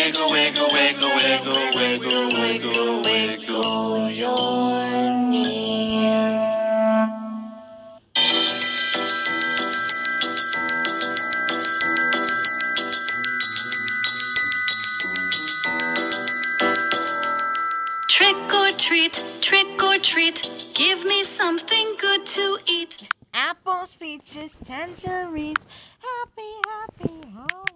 wiggle, wiggle, wiggle, wiggle, wiggle, wiggle, wiggle your knees. Trick or treat, give me something good to eat. Apples, peaches, tangerines, happy, happy,